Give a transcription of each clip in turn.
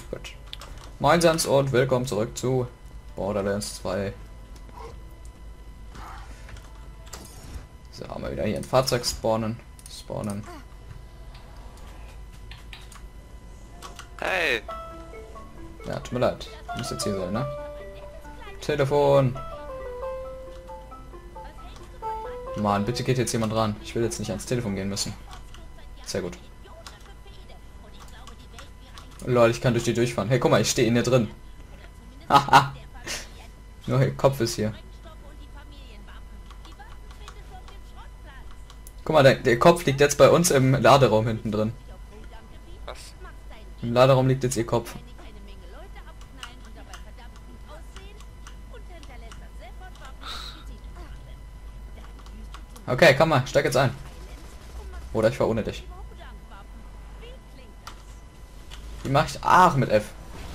Gut. Moinsens und willkommen zurück zu Borderlands 2. So, haben wir wieder hier ein Fahrzeug spawnen. Hey! Ja, tut mir leid. Muss jetzt hier sein, ne? Telefon! Mann, bitte geht jetzt jemand ran. Ich will jetzt nicht ans Telefon gehen müssen. Sehr gut. Lol, ich kann durch die durchfahren. Hey, guck mal, ich stehe in der drin. Haha. Nur der Kopf ist hier. Guck mal, der Kopf liegt jetzt bei uns im Laderaum hinten drin. Was? Im Laderaum liegt jetzt ihr Kopf. Okay, komm mal, steig jetzt ein. Oder ich fahr ohne dich. Wie mach ich? Ach, mit F.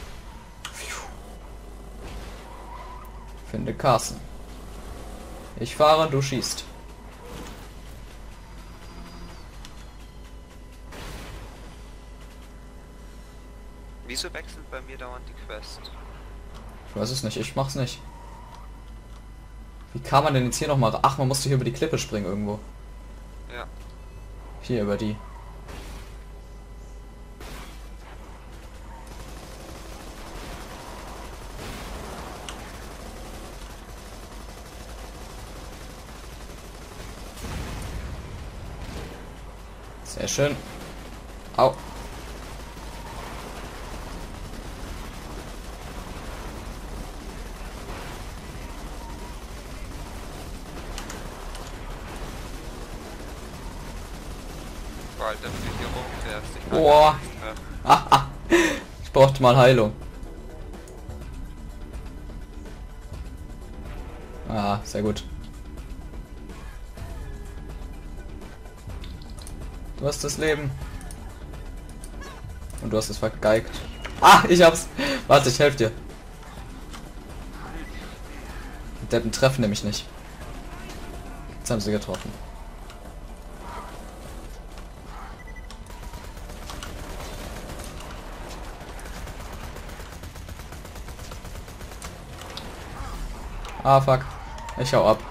Finde Carsten. Ich fahre, du schießt. Wieso wechselt bei mir dauernd die Quest? Ich weiß es nicht, ich mach's nicht. Wie kam man denn jetzt hier nochmal? Ach, man musste hier über die Klippe springen irgendwo. Ja. Hier über die. Sehr schön. Au. Weil wenn du hier rumfährst, ich Boah. Ich brauchte mal Heilung. Ah, sehr gut. Du hast das Leben. Und du hast es vergeigt. Ah, ich hab's. Warte, ich helfe dir. Die Deppen treffen nämlich nicht. Jetzt haben sie getroffen. Ah, fuck. Ich hau ab.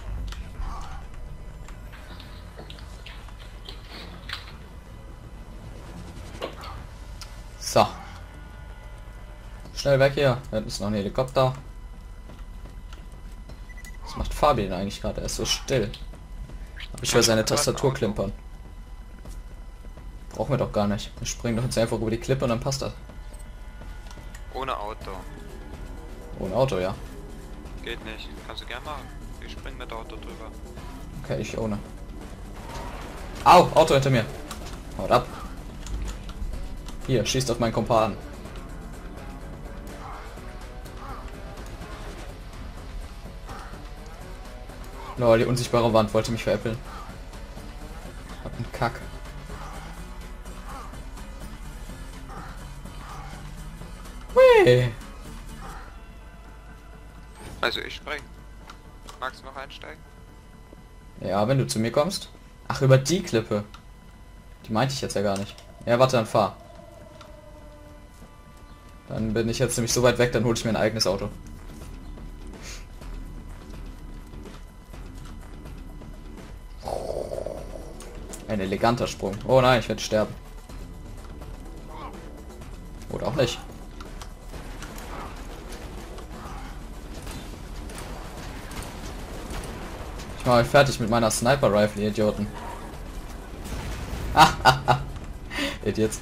So. Schnell weg hier. Da ist noch ein Helikopter. Was macht Fabian eigentlich gerade? Er ist so still. Aber ich höre seine Tastatur klimpern. Brauchen wir doch gar nicht. Wir springen doch jetzt einfach über die Klippe und dann passt das. Ohne Auto. Ohne Auto, ja. Geht nicht. Kannst du gern machen. Ich spring mit Auto drüber. Okay, ich ohne. Au, Auto hinter mir. Haut ab. Hier, schießt auf meinen Kumpan. Lol, die unsichtbare Wand wollte mich veräppeln. Hab einen Kack. Hui. Also ich spring. Magst du noch einsteigen? Ja, wenn du zu mir kommst. Ach, über die Klippe. Die meinte ich jetzt ja gar nicht. Ja, warte, dann fahr. Dann bin ich jetzt nämlich so weit weg, dann hole ich mir ein eigenes Auto. Ein eleganter Sprung. Oh nein, ich werde sterben. Oder auch nicht. Ich mache fertig mit meiner Sniper-Rifle, ihr Idioten. Idiots.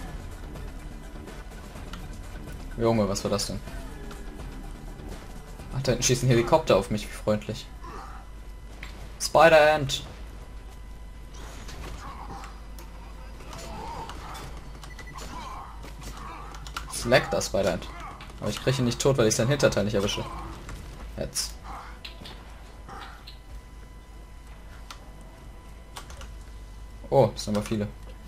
Junge, was war das denn? Ach, da hinten schießt ein Helikopter auf mich, wie freundlich. Spider-Ant! Slack das Spider-Ant. Aber ich kriege ihn nicht tot, weil ich sein Hinterteil nicht erwische. Jetzt. Oh, das sind aber viele.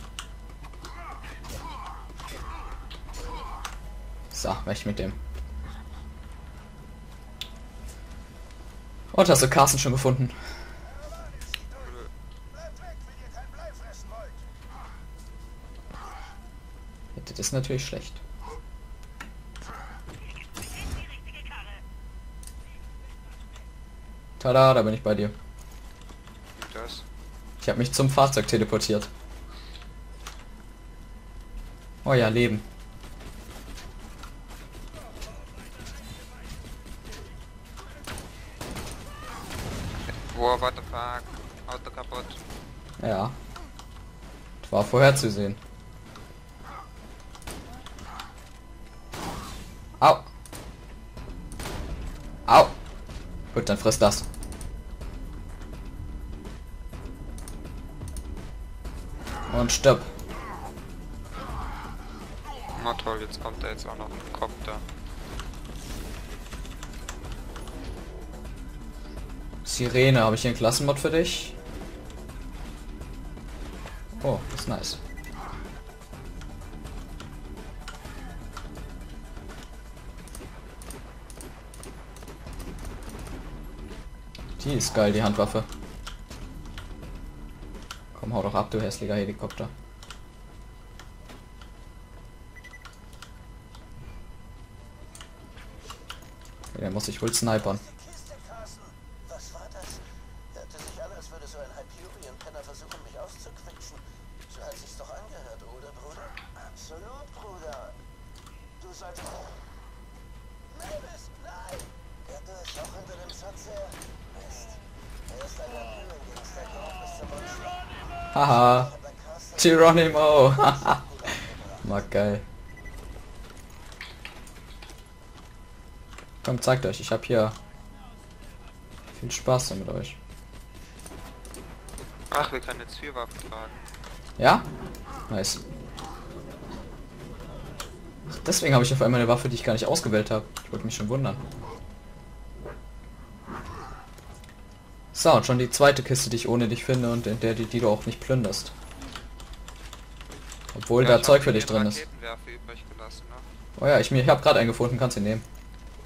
So, weg mit dem. Und hast du Carsten schon gefunden? Das ist natürlich schlecht. Tada, da bin ich bei dir. Das. Ich habe mich zum Fahrzeug teleportiert. Oh ja, Leben. Wow, what the fuck? Auto kaputt. Ja. Das war vorherzusehen. Au. Au. Gut, dann friss das. Und stirb. Na toll, jetzt kommt da jetzt auch noch ein Kopter. Sirene, habe ich hier einen Klassenmod für dich? Oh, das ist nice. Die ist geil, die Handwaffe. Komm, hau doch ab, du hässlicher Helikopter. Der muss ich wohl snipern. Was war das? Hörte sich an, als würde so ein Hyperion-Penner versuchen, mich auszuquetschen. So hat sich's doch angehört, oder, Bruder? Absolut, Bruder. Du solltest... Mavis, nein! Der ist auch hinter dem Schatz her. Mist. Er ist ein Hyperion-Gangster, gehört bis zum Monster. Haha. Geronimo. Mag geil. Komm, zeigt euch, ich habe hier viel Spaß mit euch. Ach, wir können jetzt 4 Waffen tragen. Ja? Nice. Deswegen habe ich auf einmal eine Waffe, die ich gar nicht ausgewählt habe. Ich wollte mich schon wundern. So, und schon die zweite Kiste, die ich ohne dich finde und in der die du auch nicht plünderst. Obwohl da ich Zeug hab für dich den drin ist. Raketenwerfer übrig gelassen, ne? Oh ja, ich habe gerade einen gefunden, kannst ihn nehmen.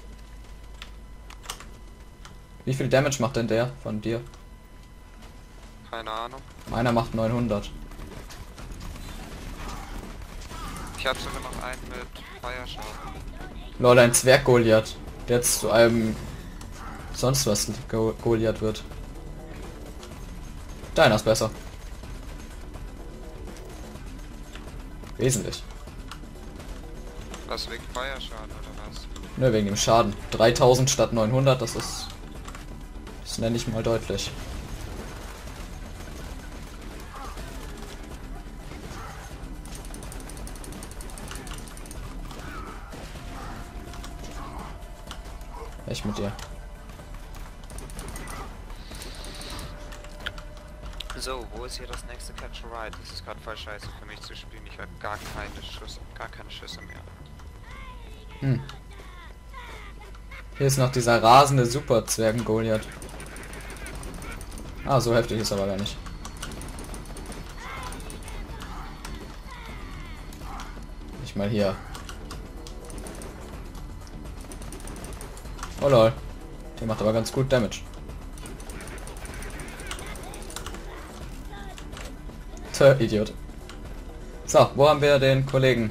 Wie viel Damage macht denn der von dir? Keine Ahnung. Meiner macht 900. Ich habe sogar noch einen mit Feuerschaden. Lol, ein Zwerg Goliath, der jetzt zu einem sonst was Goliath wird. Deiner ist besser. Wesentlich. Was, wegen Feuerschaden oder was? Nur wegen dem Schaden. 3000 statt 900, das ist... Das nenne ich mal deutlich. Echt mit dir. So, wo ist hier das nächste Catch a Ride? Das ist gerade voll scheiße für mich zu spielen. Ich habe gar keine Schüsse mehr. Hm. Hier ist noch dieser rasende Super-Zwergen Goliath. Ah, so heftig ist aber gar nicht. Nicht mal hier. Oh lol. Der macht aber ganz gut Damage. Tö, Idiot. So, wo haben wir den Kollegen?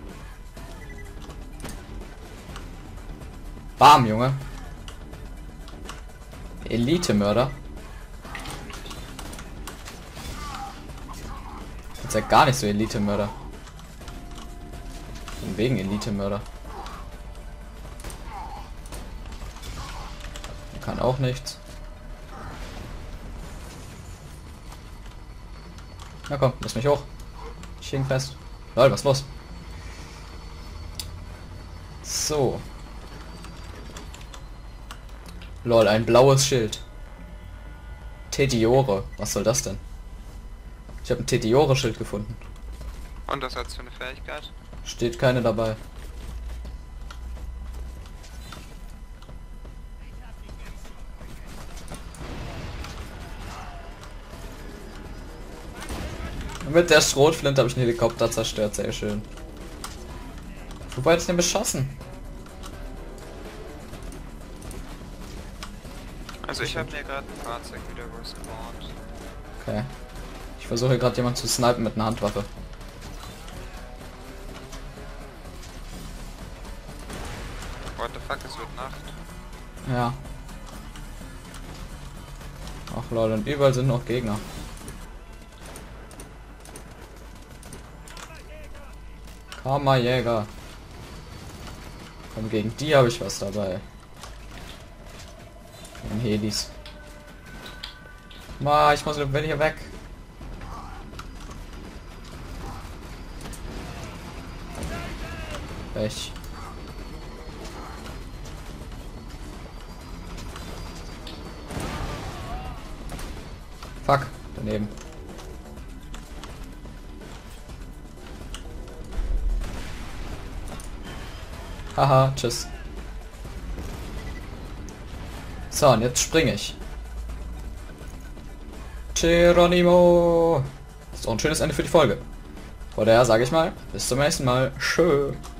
Bam, Junge. Elite-Mörder. Ist ja gar nicht so Elite-Mörder. Von wegen Elite-Mörder. Kann auch nichts. Na komm, lass mich hoch. Ich hing fest. Lol, was ist los? So. Lol, ein blaues Schild. Tediore. Was soll das denn? Ich habe ein Tediore-Schild gefunden. Und das hat's für eine Fähigkeit? Steht keine dabei. Mit der Schrotflinte habe ich einen Helikopter zerstört, sehr schön. Wo hat's denn beschossen? Also ich habe mir gerade ein Fahrzeug wieder respawnt. Okay. Ich versuche gerade jemanden zu snipen mit einer Handwaffe. What the fuck, es wird Nacht. Ja. Ach lol, und überall sind noch Gegner. Kammerjäger. Und gegen die habe ich was dabei. Und Helis. Ma, ich muss wenn hier weg. Pech. Fuck, daneben. Haha, tschüss. So, und jetzt springe ich. Geronimo! Das ist auch ein schönes Ende für die Folge. Von daher sage ich mal, bis zum nächsten Mal. Tschö.